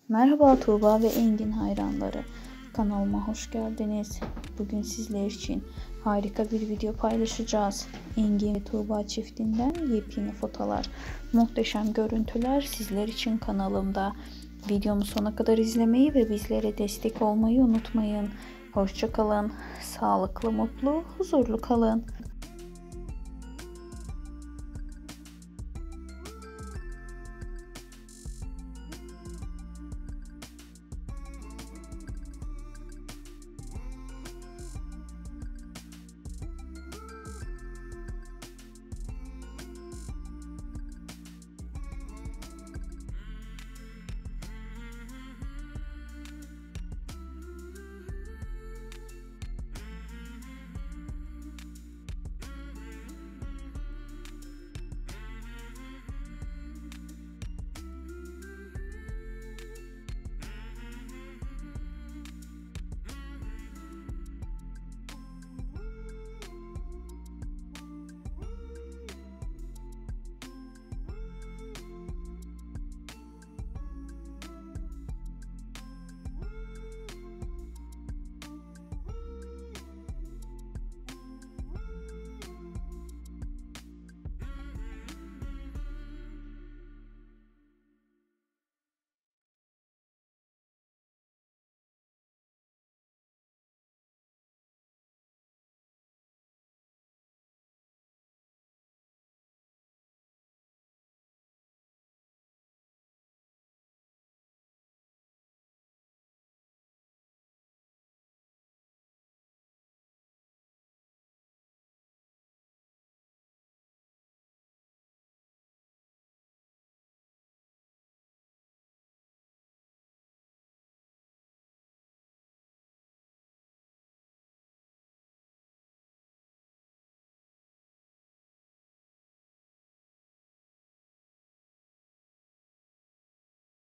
Merhaba Tuğba ve Engin hayranları. Kanalıma hoş geldiniz. Bugün sizler için harika bir video paylaşacağız. Engin ve Tuğba çiftinden yepyeni fotolar, muhteşem görüntüler sizler için kanalımda. Videomu sona kadar izlemeyi ve bizlere destek olmayı unutmayın. Hoşça kalın, sağlıklı, mutlu, huzurlu kalın.